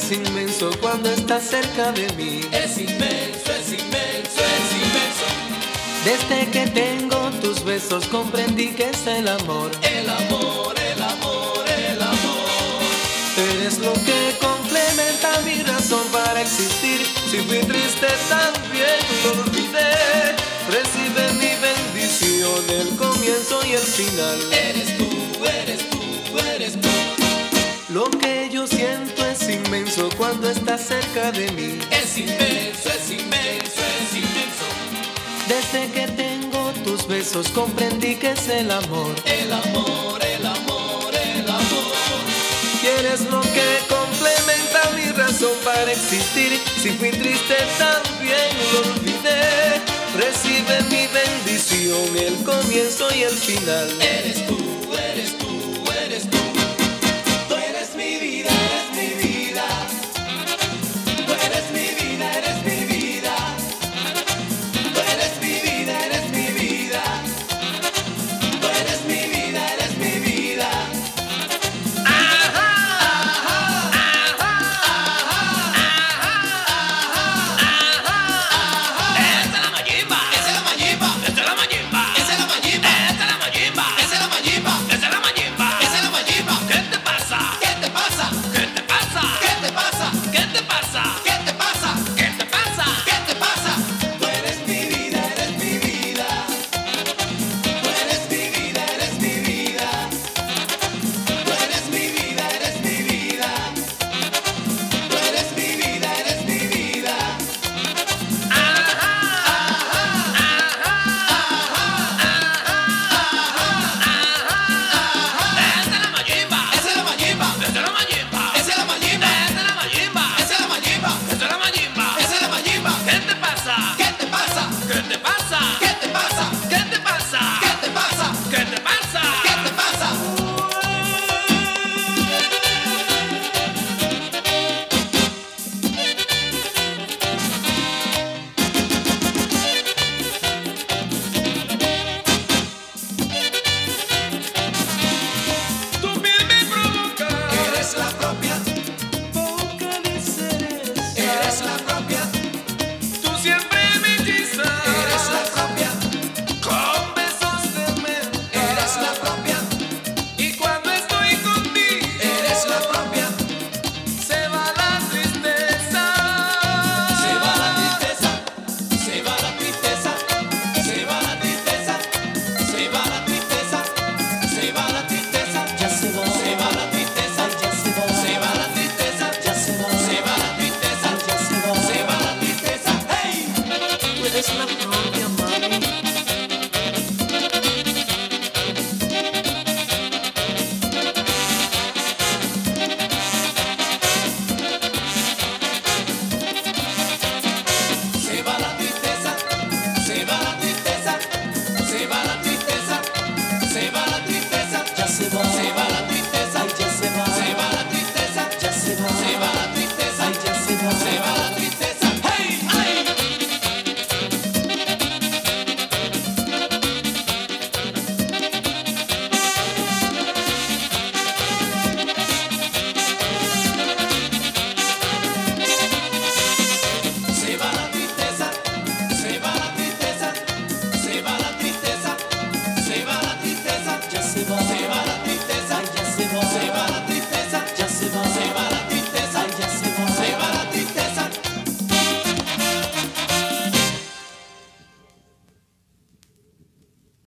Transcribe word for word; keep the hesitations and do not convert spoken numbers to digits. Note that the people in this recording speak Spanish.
es inmenso cuando estás cerca de mí. Es inmenso, es inmenso, es inmenso. Desde que tengo tus besos comprendí que es el amor. El amor, el amor, el amor. Eres lo que complementa mi razón para existir. Si fui triste también lo olvidé. Recibe mi bendición, el comienzo y el final. Eres tú, eres tú, eres tú. Lo que yo siento es inmenso cuando estás cerca de mí. Es inmenso, es inmenso, es inmenso. Desde que tengo tus besos comprendí que es el amor. El amor, el amor, el amor. Y eres lo que complementa mi razón para existir. Si fui triste también lo olvidé. Recibe mi bendición, el comienzo y el final. Eres tú, eres tú, eres tú. Tú eres mi vida, eres mi vida. Tú eres mi vida, eres mi vida. Tú eres mi vida, eres mi vida. Tú eres mi vida, eres mi vida. Se va la tristeza, se va la tristeza, se va.